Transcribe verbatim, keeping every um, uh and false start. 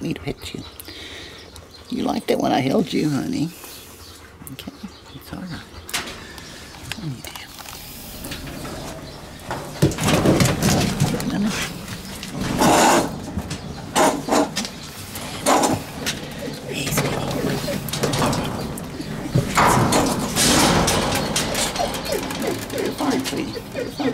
me to pet you. You liked it when I held you, honey. Okay, it's all right. Come here, dear. Hey, sweetie. You're fine, sweetie. You're fine.